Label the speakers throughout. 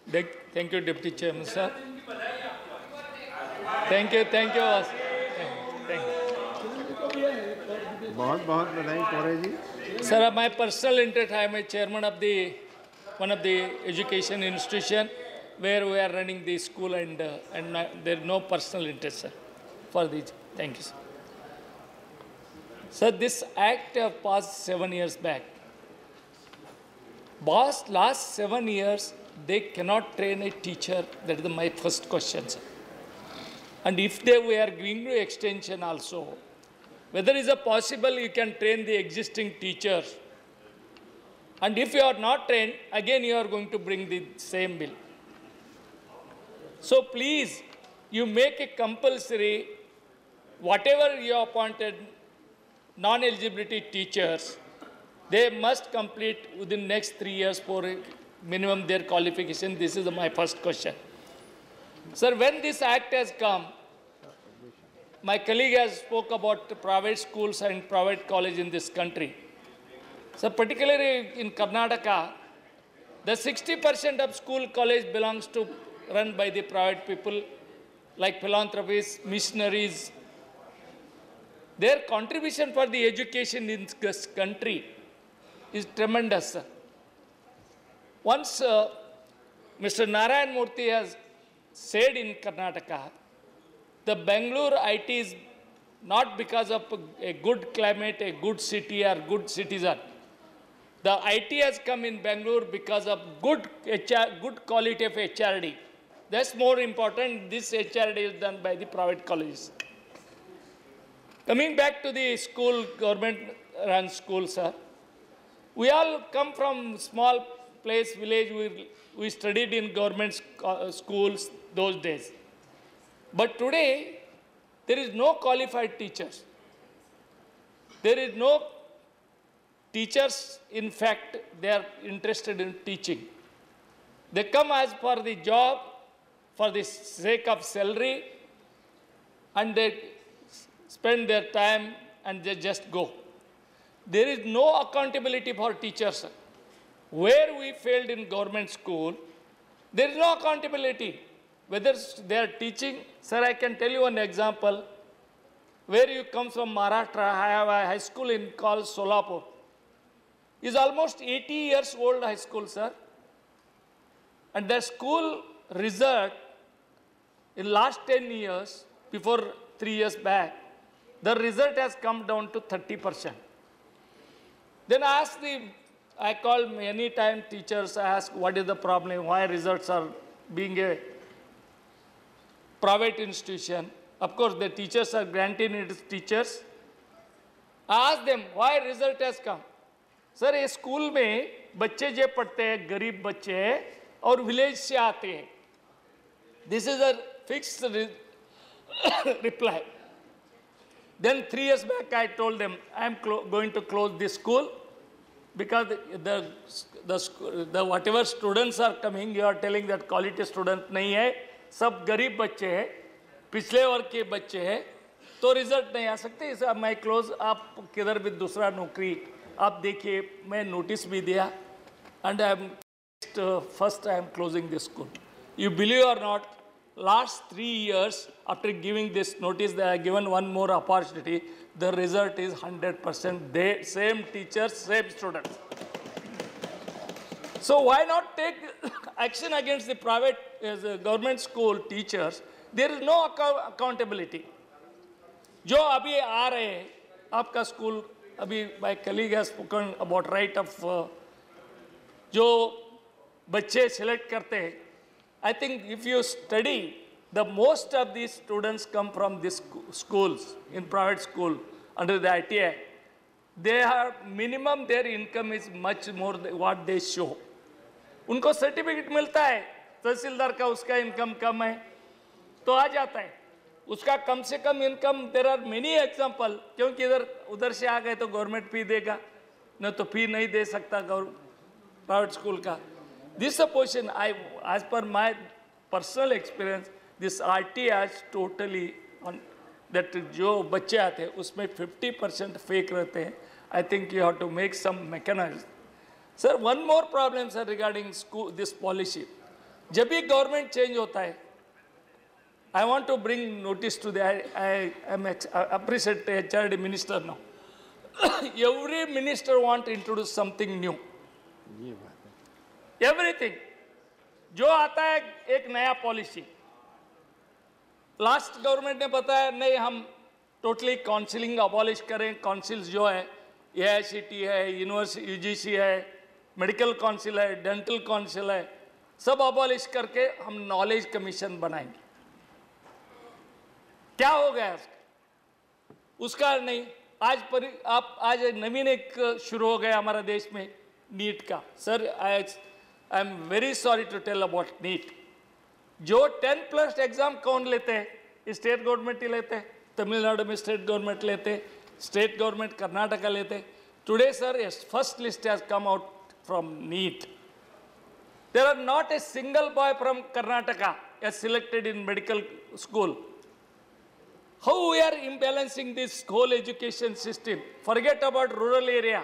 Speaker 1: Thank you, Deputy Chairman, sir. Thank you, thank you. Thank
Speaker 2: बहुत बहुत बधाई Kore ji.
Speaker 1: you. Sir, my personal interest, I am a chairman of one of the education institution where we are running the school and there is no personal interest, sir, for this. Thank you, sir. Sir, this act passed 7 years back. Boss, last 7 years, they cannot train a teacher. That is my first question, sir. And if we are giving you extension also, whether is it possible you can train the existing teachers? And if you are not trained, again you are going to bring the same bill. So please, you make it compulsory, whatever you appointed non-eligibility teachers, they must complete within next 3 years for minimum their qualification. This is my first question. Sir, when this act has come, my colleague has spoke about private schools and private college in this country. So particularly in Karnataka, the 60% of school college belongs to run by the private people like philanthropists, missionaries. Their contribution for the education in this country is tremendous, sir. Once Mr. Narayan Murthy has said in Karnataka, the Bangalore IT is not because of a good climate, a good city or good citizen. The IT has come in Bangalore because of good quality of HRD. That's more important. This HRD is done by the private colleges. Coming back to the school, government-run schools, sir. We all come from small place, village. We studied in government schools those days. But today, there is no qualified teachers. There is no teachers, in fact, they are interested in teaching. They come as for the job, for the sake of salary, and they spend their time and they just go. There is no accountability for teachers. Where we failed in government school, there is no accountability. Whether they are teaching, sir, I can tell you an example. Where you come from Maharashtra, I have a high school called Solapur. It's almost 80 years old high school, sir. And the school result in last 10 years, before 3 years back, the result has come down to 30%. Then I called many times teachers, I asked what is the problem, why results are being a private institution. Of course, the teachers are granting it as teachers. I asked them, why result has come? Sir, ये school में बच्चे जो पढ़ते हैं, गरीब बच्चे हैं और विलेज से आते हैं. This is a fixed reply. Then 3 years back, I told them, I am going to close this school because the whatever students are coming, you are telling that quality student नहीं है, सब गरीब बच्चे हैं, पिछले वर्ग के बच्चे हैं, तो रिजल्ट नहीं आ सकते. इसे मैं क्लोज, आप किधर भी दूसरा नौकरी आप देखिए, मैं नोटिस भी दिया, and first I am closing this school. You believe or not, last 3 years after giving this notice, they are given one more opportunity. The result is 100%. They same teachers, same students. So why not take action against the private government school teachers? There is no accountability. जो अभी आ रहे हैं, आपका school अभी my colleague has spoken about right of जो बच्चे select करते हैं. I think if you study, the most of these students come from these schools, in private school, under the ITA. They have minimum, their income is much more than what they show. उनको certificate मिलता है, तहसीलदार का उसका income कम है, तो आ जाता है. उसका कम से कम income, there are many example, क्योंकि उधर से आ गए तो गवर्नमेंट फी देगा, न तो फी नहीं दे सकता प्राइवेट स्कूल का. This position, as per my personal experience, this RT has totally on that जो बच्चे आते हैं उसमें 50% fake रहते हैं. I think you have to make some mechanism. Sir, one more problem, sir, regarding school, this policy. जब भी government change होता है, I want to bring notice to the, I am appreciate HRD minister now. Every minister want to introduce something new. Everything. जो आता है एक नया policy. Last government ने बताया नहीं हम टोटली काउंसिलिंग अबॉलिश करें. काउंसिल्स जो है AICT है, यूनिवर्सिटी UGC है, मेडिकल काउंसिल है, डेंटल काउंसिल है, सब अबॉलिश करके हम नॉलेज कमीशन बनाएंगे. क्या हो गया उसका नहीं. आज नवीन एक शुरू हो गया हमारा देश में नीट का. Sir I am very sorry to tell about NEET. जो 10+ एग्जाम कौन लेते हैं? स्टेट गवर्नमेंट ही लेते हैं. तमिलनाडु में स्टेट गवर्नमेंट लेते, स्टेट गवर्नमेंट कर्नाटका लेते. Today sir first list has come out from NEET. There are not a single boy from Karnataka as selected in medical school. How we are imbalancing this whole education system? Forget about rural area.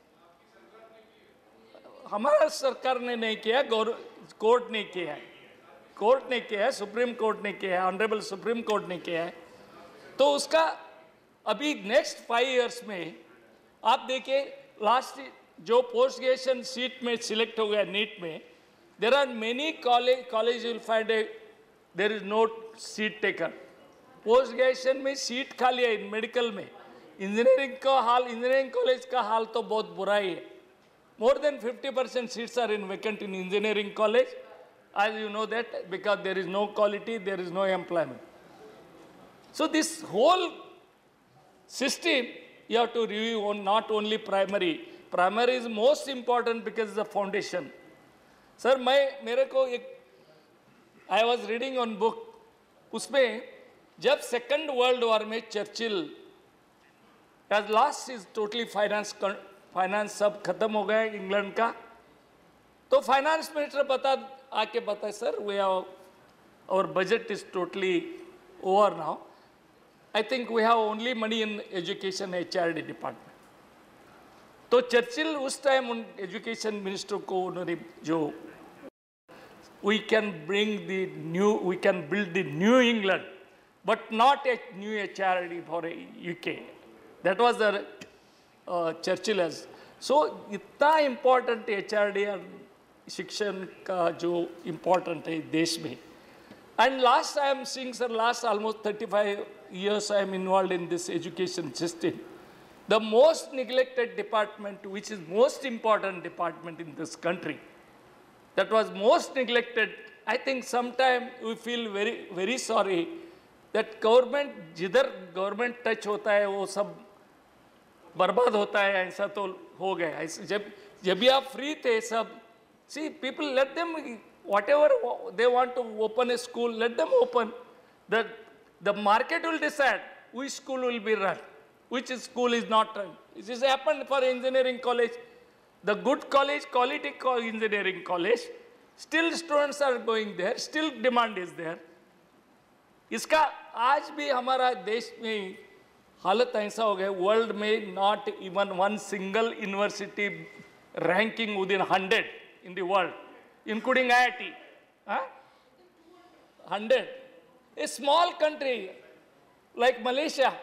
Speaker 1: हमारा सरकार ने नहीं किया, court ने किया है. Court ने किया है, सुप्रीम कोर्ट ने किया है, ऑनरेबल सुप्रीम कोर्ट ने किया है. तो उसका अभी नेक्स्ट 5 इयर्स में आप देखिए लास्ट जो पोस्ट ग्रेजुएशन सीट में सिलेक्ट हो गया नीट में, there are many college will find there is no seat taken. Post graduation में सीट खाली है मेडिकल में. इंजीनियरिंग का हाल, इंजीनियरिंग कॉलेज का हाल तो बहुत बुरा ही है. More than 50% seats are in vacant in engineering college. as you know that because there is no quality, there is no employment. So this whole system you have to review on not only primary. Primary is most important because it's the foundation. Sir, मेरे को एक I was reading on book, उसमें जब second world war में Churchill as last is totally finance सब खत्म हो गया इंग्लैंड का, तो फाइनेंस मिनिस्टर आके बताए sir we have our budget is totally over now. I think we have only money in education HRD department. तो चर्चिल उस टाइम उन एजुकेशन मिनिस्टर को उन्होंने जो we can build the new England, but not a new HRD for UK. That was the Churchill as. So इतना important HRD और शिक्षण का जो important है देश में. And last I am seeing, sir, last almost 35 years I am involved in this education system. The most neglected department, which is most important department in this country, that was most neglected. I think sometime we feel very, very sorry that government, जिधर government touch होता है वो सब बर्बाद होता है. ऐसा तो हो गया. जब भी आप free थे सब, see people let them whatever they want to open a school, let them open. The market will decide which school will be run, which school is not run. This has happened for engineering college. The good college, quality engineering college, still students are going there, still demand is there. इसका आज भी हमारा देश में हालत ऐसा हो गया, वर्ल्ड में not even one single university ranking within 100 in the world, including IIT. 100. A small country like Malaysia.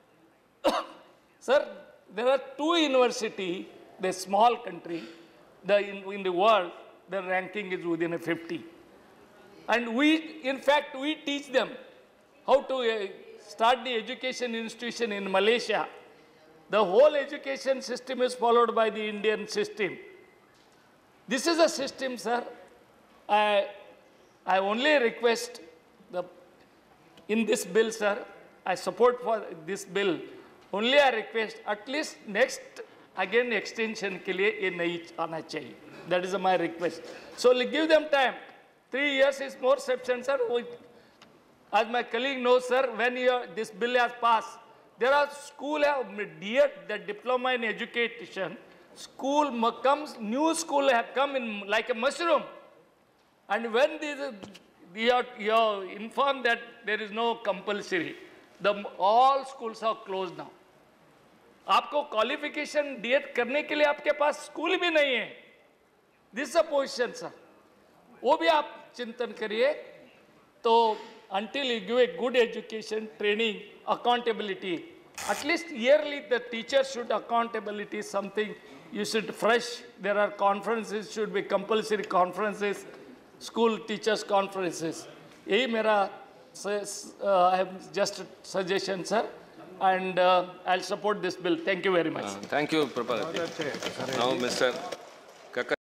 Speaker 1: Sir, there are 2 universities, the small country, in the world, the ranking is within a 50. And in fact, we teach them how to start the education institution in Malaysia. The whole education system is followed by the Indian system. This is a system, sir. I only request in this bill, sir, I support for this bill. Only I request at least next again extension ke liye ye nahi aana chahiye. That is my request. So give them time. 3 years is more sufficient, sir. As my colleague knows, sir, when this bill has passed, there are school the diploma in education. New school have come in like a mushroom. And when you are informed that there is no compulsory, all schools are closed now. आपको qualification DET करने के लिए आपके पास school भी नहीं है. This is a position, sir. वो भी आप चिंतन करिए. तो until you give a good education, training, accountability, at least yearly the teacher should accountability something. You should fresh. There are conferences, should be compulsory conferences, school teachers conferences. यही मेरा I have just suggestion, sir, and I'll support this bill. Thank you very much.
Speaker 3: Thank you, Prabhakar. Now, Mr.